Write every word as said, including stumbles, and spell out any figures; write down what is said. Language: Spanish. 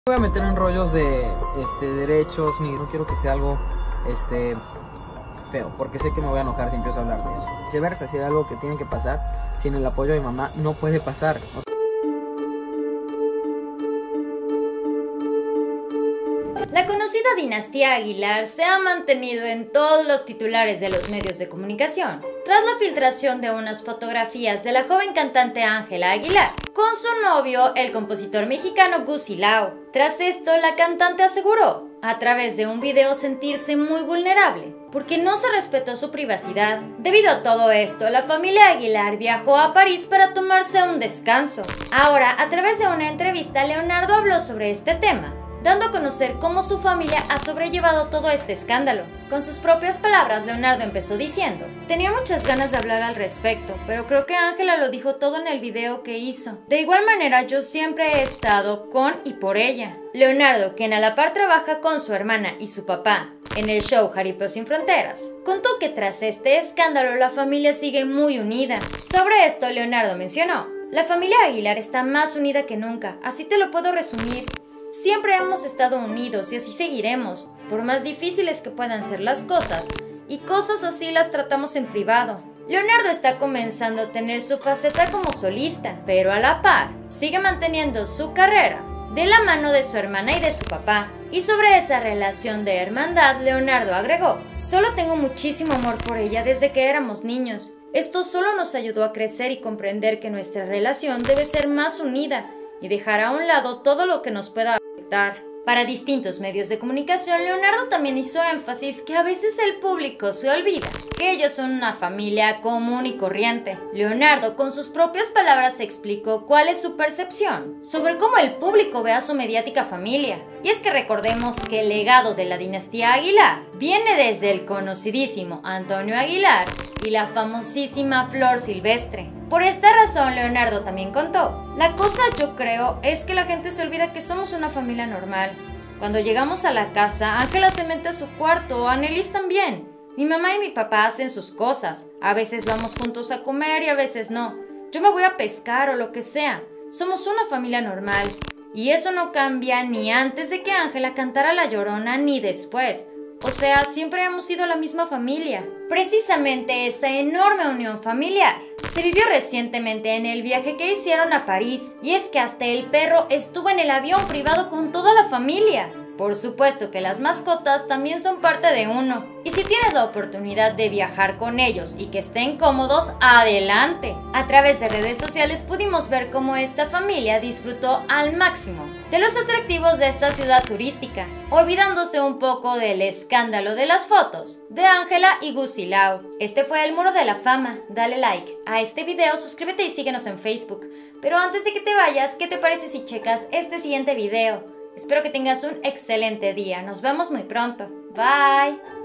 Voy a meter en rollos de este, derechos, ni no quiero que sea algo este, feo, porque sé que me voy a enojar si empiezo a hablar de eso. Viceversa, si hay algo que tiene que pasar, sin el apoyo de mi mamá no puede pasar. La conocida dinastía Aguilar se ha mantenido en todos los titulares de los medios de comunicación, tras la filtración de unas fotografías de la joven cantante Ángela Aguilar con su novio, el compositor mexicano Gus Silao. Tras esto, la cantante aseguró, a través de un video, sentirse muy vulnerable, porque no se respetó su privacidad. Debido a todo esto, la familia Aguilar viajó a París para tomarse un descanso. Ahora, a través de una entrevista, Leonardo habló sobre este tema, dando a conocer cómo su familia ha sobrellevado todo este escándalo. Con sus propias palabras, Leonardo empezó diciendo: tenía muchas ganas de hablar al respecto, pero creo que Ángela lo dijo todo en el video que hizo. De igual manera, yo siempre he estado con y por ella. Leonardo, quien a la par trabaja con su hermana y su papá en el show Jaripeo Sin Fronteras, contó que tras este escándalo la familia sigue muy unida. Sobre esto, Leonardo mencionó: la familia Aguilar está más unida que nunca, así te lo puedo resumir. Siempre hemos estado unidos y así seguiremos, por más difíciles que puedan ser las cosas, y cosas así las tratamos en privado. Leonardo está comenzando a tener su faceta como solista, pero a la par sigue manteniendo su carrera de la mano de su hermana y de su papá. Y sobre esa relación de hermandad, Leonardo agregó: solo tengo muchísimo amor por ella desde que éramos niños. Esto solo nos ayudó a crecer y comprender que nuestra relación debe ser más unida y dejar a un lado todo lo que nos pueda afectar. Para distintos medios de comunicación, Leonardo también hizo énfasis que a veces el público se olvida que ellos son una familia común y corriente. Leonardo, con sus propias palabras, explicó cuál es su percepción sobre cómo el público ve a su mediática familia. Y es que recordemos que el legado de la dinastía Aguilar viene desde el conocidísimo Antonio Aguilar y la famosísima Flor Silvestre. Por esta razón, Leonardo también contó: la cosa, yo creo, es que la gente se olvida que somos una familia normal. Cuando llegamos a la casa, Ángela se mete a su cuarto, Anelis también. Mi mamá y mi papá hacen sus cosas. A veces vamos juntos a comer y a veces no. Yo me voy a pescar o lo que sea. Somos una familia normal. Y eso no cambia ni antes de que Ángela cantara La Llorona ni después. O sea, siempre hemos sido la misma familia. Precisamente esa enorme unión familiar se vivió recientemente en el viaje que hicieron a París. Y es que hasta el perro estuvo en el avión privado con toda la familia. Por supuesto que las mascotas también son parte de uno. Y si tienes la oportunidad de viajar con ellos y que estén cómodos, adelante. A través de redes sociales pudimos ver cómo esta familia disfrutó al máximo de los atractivos de esta ciudad turística, olvidándose un poco del escándalo de las fotos de Ángela y Gus Silao. Este fue el Muro de la Fama. Dale like a este video, suscríbete y síguenos en Facebook. Pero antes de que te vayas, ¿qué te parece si checas este siguiente video? Espero que tengas un excelente día. Nos vemos muy pronto. Bye.